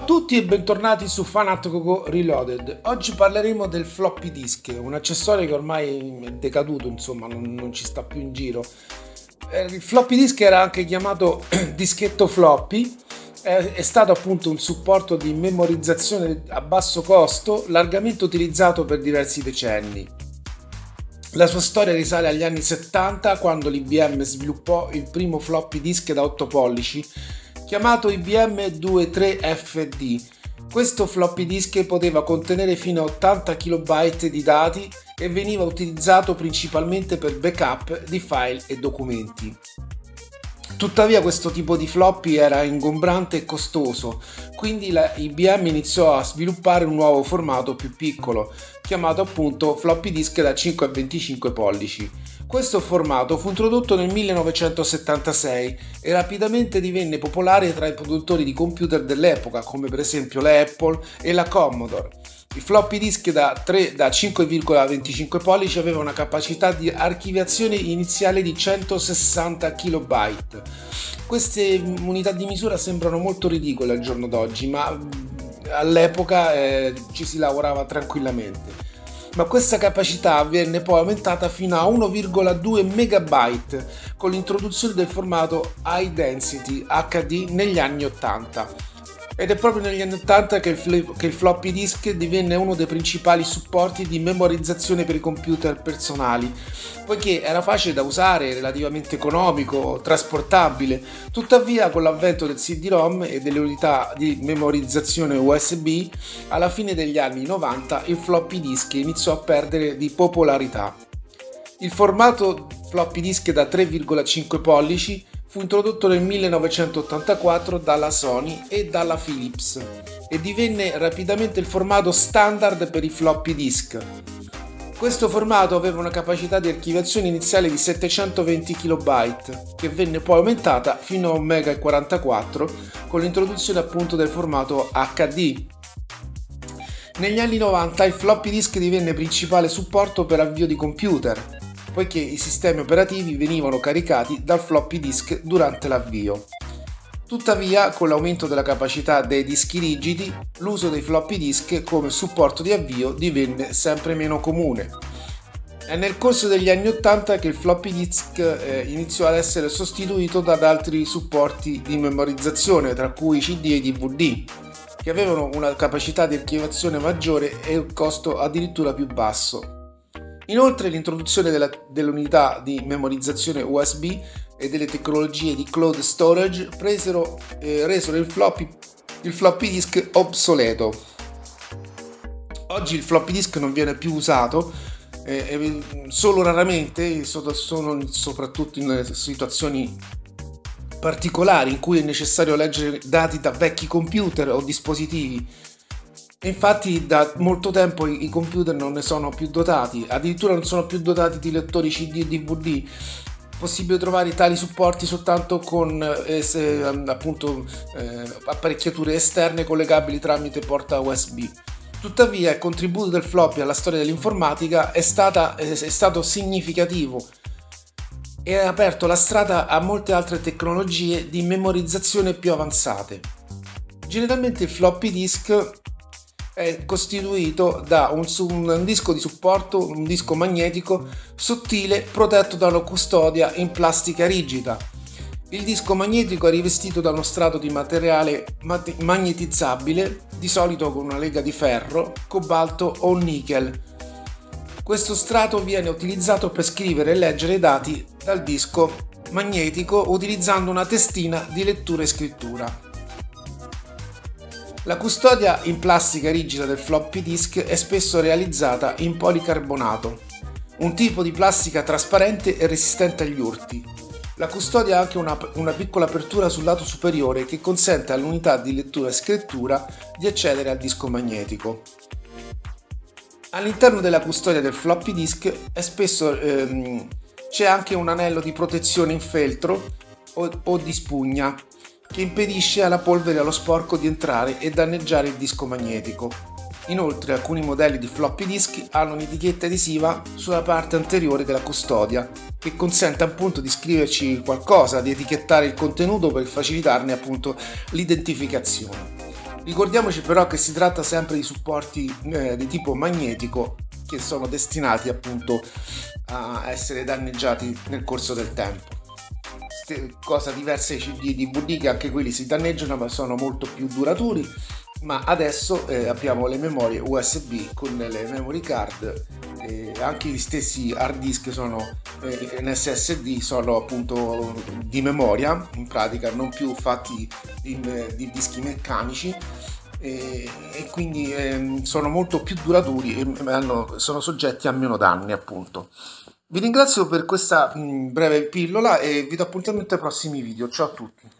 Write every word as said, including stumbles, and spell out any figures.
a tutti e bentornati su Fanatico Reloaded. Oggi parleremo del floppy disk, un accessorio che ormai è decaduto, insomma, non, non ci sta più in giro. Il floppy disk era anche chiamato dischetto floppy, è stato appunto un supporto di memorizzazione a basso costo, largamente utilizzato per diversi decenni. La sua storia risale agli anni settanta, quando l'I B M sviluppò il primo floppy disk da otto pollici, chiamato I B M ventitré F D. Questo floppy disk poteva contenere fino a ottanta kilobyte di dati e veniva utilizzato principalmente per backup di file e documenti. Tuttavia questo tipo di floppy era ingombrante e costoso, quindi la I B M iniziò a sviluppare un nuovo formato più piccolo, chiamato appunto floppy disk da cinque a venticinque pollici. Questo formato fu introdotto nel millenovecentosettantasei e rapidamente divenne popolare tra i produttori di computer dell'epoca, come per esempio la Apple e la Commodore. Il floppy disk da, da cinque virgola venticinque pollici aveva una capacità di archiviazione iniziale di centosessanta kilobyte. Queste unità di misura sembrano molto ridicole al giorno d'oggi, ma all'epoca eh, ci si lavorava tranquillamente. Ma questa capacità venne poi aumentata fino a uno virgola due megabyte con l'introduzione del formato High Density H D negli anni ottanta. Ed è proprio negli anni ottanta che il, che il floppy disk divenne uno dei principali supporti di memorizzazione per i computer personali, poiché era facile da usare, relativamente economico, trasportabile. Tuttavia, con l'avvento del C D ROM e delle unità di memorizzazione U S B, alla fine degli anni novanta il floppy disk iniziò a perdere di popolarità. Il formato floppy disk da tre virgola cinque pollici fu introdotto nel millenovecentottantaquattro dalla Sony e dalla Philips e divenne rapidamente il formato standard per i floppy disk. Questo formato aveva una capacità di archiviazione iniziale di settecentoventi kilobyte, che venne poi aumentata fino a un virgola quarantaquattro mega con l'introduzione appunto del formato H D. Negli anni novanta il floppy disk divenne principale supporto per avvio di computer, poiché i sistemi operativi venivano caricati dal floppy disk durante l'avvio. Tuttavia, con l'aumento della capacità dei dischi rigidi, l'uso dei floppy disk come supporto di avvio divenne sempre meno comune. È nel corso degli anni ottanta che il floppy disk eh, iniziò ad essere sostituito da altri supporti di memorizzazione, tra cui C D e D V D, che avevano una capacità di archiviazione maggiore e un costo addirittura più basso. Inoltre l'introduzione della, dell'unità di memorizzazione U S B e delle tecnologie di cloud storage presero, eh, resero il floppy, il floppy disk obsoleto. Oggi il floppy disk non viene più usato, eh, solo raramente, sono soprattutto in situazioni particolari in cui è necessario leggere dati da vecchi computer o dispositivi. Infatti da molto tempo i computer non ne sono più dotati, addirittura non sono più dotati di lettori C D e D V D. È possibile trovare tali supporti soltanto con eh, se, appunto, eh, apparecchiature esterne collegabili tramite porta U S B. Tuttavia il contributo del floppy alla storia dell'informatica è, stata, è, è stato significativo e ha aperto la strada a molte altre tecnologie di memorizzazione più avanzate. Generalmente il floppy disk è costituito da un, un disco di supporto, un disco magnetico sottile protetto da una custodia in plastica rigida. Il disco magnetico è rivestito da uno strato di materiale magnetizzabile, di solito con una lega di ferro, cobalto o nickel. Questo strato viene utilizzato per scrivere e leggere i dati dal disco magnetico utilizzando una testina di lettura e scrittura. La custodia in plastica rigida del floppy disk è spesso realizzata in policarbonato, un tipo di plastica trasparente e resistente agli urti. La custodia ha anche una, una piccola apertura sul lato superiore che consente all'unità di lettura e scrittura di accedere al disco magnetico. All'interno della custodia del floppy disk è spesso ehm, c'è anche un anello di protezione in feltro o, o di spugna, che impedisce alla polvere e allo sporco di entrare e danneggiare il disco magnetico. Inoltre alcuni modelli di floppy disk hanno un'etichetta adesiva sulla parte anteriore della custodia che consente appunto di scriverci qualcosa, di etichettare il contenuto per facilitarne appunto l'identificazione. Ricordiamoci però che si tratta sempre di supporti eh, di tipo magnetico che sono destinati appunto a essere danneggiati nel corso del tempo. Ste- cosa diversa ai C D D V D, che anche quelli si danneggiano ma sono molto più duraturi, ma adesso eh, abbiamo le memorie U S B con le memory card, eh, anche gli stessi hard disk sono eh, in S S D, sono appunto di memoria, in pratica non più fatti in, di dischi meccanici, e, e quindi eh, sono molto più duraturi e hanno, sono soggetti a meno danni appunto. Vi ringrazio per questa mh, breve pillola e vi do appuntamento ai prossimi video. Ciao a tutti.